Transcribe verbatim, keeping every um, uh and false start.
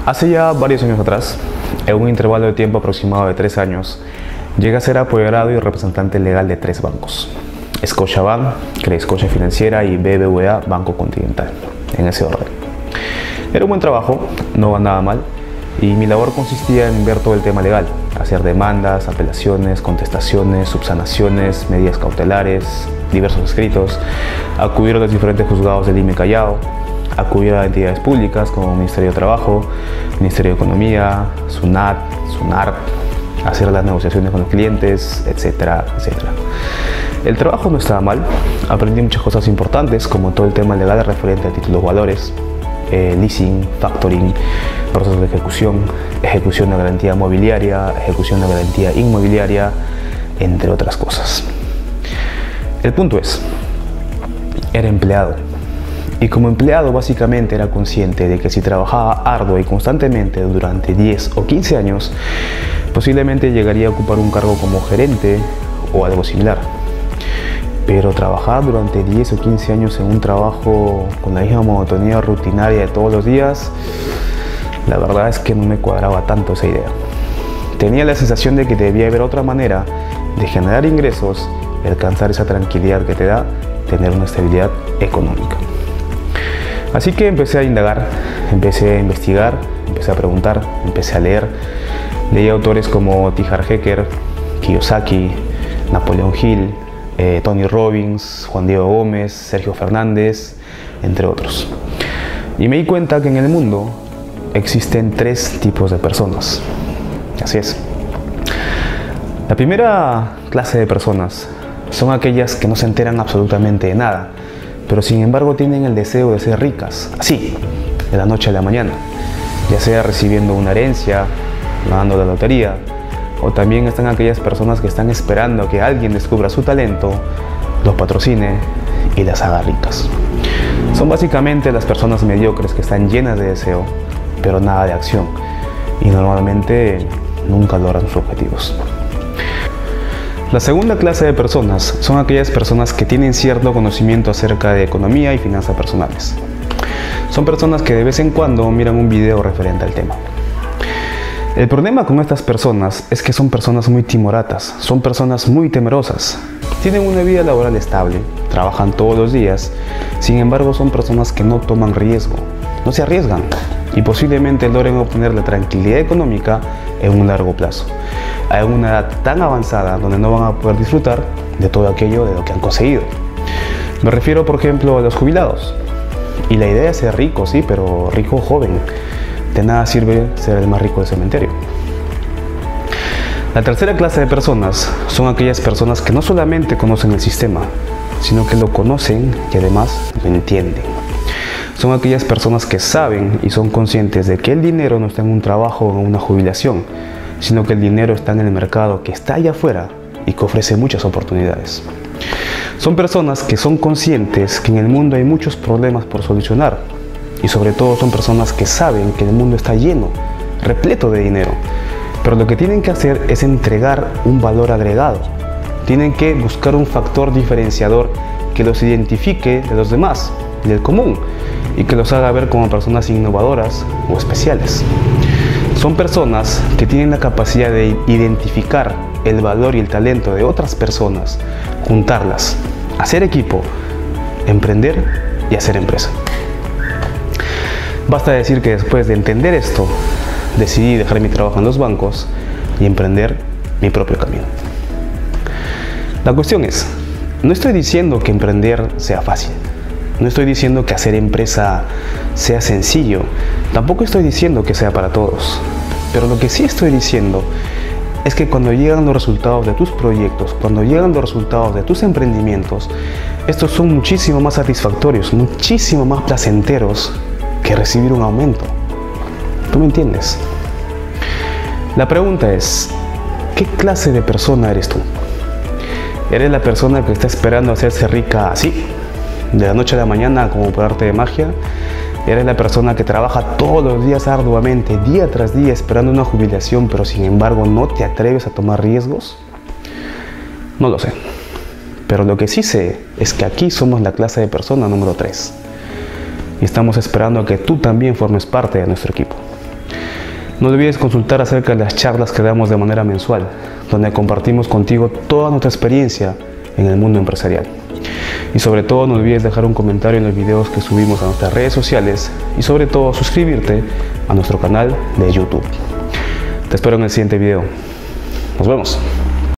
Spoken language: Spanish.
Hace ya varios años atrás, en un intervalo de tiempo aproximado de tres años, llegué a ser apoderado y representante legal de tres bancos: Scotiabank, Credit Scotia Financiera y B B V A Banco Continental, en ese orden. Era un buen trabajo, no ganaba mal, y mi labor consistía en ver todo el tema legal, hacer demandas, apelaciones, contestaciones, subsanaciones, medidas cautelares, diversos escritos, acudir a los diferentes juzgados del Lima y Callao, acudir a entidades públicas como Ministerio de Trabajo, Ministerio de Economía, SUNAT, SUNART, hacer las negociaciones con los clientes, etcétera, etcétera. El trabajo no estaba mal, aprendí muchas cosas importantes como todo el tema legal referente a títulos valores, eh, leasing, factoring, procesos de ejecución, ejecución de garantía mobiliaria, ejecución de garantía inmobiliaria, entre otras cosas. El punto es, era empleado. Y como empleado básicamente era consciente de que si trabajaba arduo y constantemente durante diez o quince años, posiblemente llegaría a ocupar un cargo como gerente o algo similar. Pero trabajar durante diez o quince años en un trabajo con la misma monotonía rutinaria de todos los días, la verdad es que no me cuadraba tanto esa idea. Tenía la sensación de que debía haber otra manera de generar ingresos y alcanzar esa tranquilidad que te da tener una estabilidad económica. Así que empecé a indagar, empecé a investigar, empecé a preguntar, empecé a leer. Leí autores como T. Harv Eker, Kiyosaki, Napoleón Hill, eh, Tony Robbins, Juan Diego Gómez, Sergio Fernández, entre otros. Y me di cuenta que en el mundo existen tres tipos de personas. Así es. La primera clase de personas son aquellas que no se enteran absolutamente de nada, pero sin embargo tienen el deseo de ser ricas, así, de la noche a la mañana, ya sea recibiendo una herencia, ganando la lotería, o también están aquellas personas que están esperando a que alguien descubra su talento, los patrocine y las haga ricas. Son básicamente las personas mediocres que están llenas de deseo, pero nada de acción, y normalmente nunca logran sus objetivos. La segunda clase de personas son aquellas personas que tienen cierto conocimiento acerca de economía y finanzas personales. Son personas que de vez en cuando miran un video referente al tema. El problema con estas personas es que son personas muy timoratas, son personas muy temerosas. Tienen una vida laboral estable, trabajan todos los días, sin embargo son personas que no toman riesgo, no se arriesgan y posiblemente logren obtener la tranquilidad económica en un largo plazo, a una edad tan avanzada donde no van a poder disfrutar de todo aquello de lo que han conseguido. Me refiero, por ejemplo, a los jubilados. Y la idea es ser rico, sí, pero rico joven. De nada sirve ser el más rico del cementerio. La tercera clase de personas son aquellas personas que no solamente conocen el sistema, sino que lo conocen y además lo entienden. Son aquellas personas que saben y son conscientes de que el dinero no está en un trabajo o en una jubilación, sino que el dinero está en el mercado que está allá afuera y que ofrece muchas oportunidades. Son personas que son conscientes que en el mundo hay muchos problemas por solucionar y sobre todo son personas que saben que el mundo está lleno, repleto de dinero, pero lo que tienen que hacer es entregar un valor agregado. Tienen que buscar un factor diferenciador que los identifique de los demás, del común, y que los haga ver como personas innovadoras o especiales. Son personas que tienen la capacidad de identificar el valor y el talento de otras personas, juntarlas, hacer equipo, emprender y hacer empresa. Basta decir que después de entender esto, decidí dejar mi trabajo en los bancos y emprender mi propio camino. La cuestión es, no estoy diciendo que emprender sea fácil. No estoy diciendo que hacer empresa sea sencillo, tampoco estoy diciendo que sea para todos, pero lo que sí estoy diciendo es que cuando llegan los resultados de tus proyectos, cuando llegan los resultados de tus emprendimientos, estos son muchísimo más satisfactorios, muchísimo más placenteros que recibir un aumento. ¿Tú me entiendes? La pregunta es, ¿qué clase de persona eres tú? ¿Eres la persona que está esperando hacerse rica así, de la noche a la mañana, como por arte de magia? ¿Eres la persona que trabaja todos los días arduamente, día tras día, esperando una jubilación, pero sin embargo no te atreves a tomar riesgos? No lo sé. Pero lo que sí sé es que aquí somos la clase de persona número tres. Y estamos esperando a que tú también formes parte de nuestro equipo. No olvides consultar acerca de las charlas que damos de manera mensual, donde compartimos contigo toda nuestra experiencia en el mundo empresarial. Y sobre todo no olvides dejar un comentario en los videos que subimos a nuestras redes sociales y sobre todo suscribirte a nuestro canal de YouTube. Te espero en el siguiente video. Nos vemos.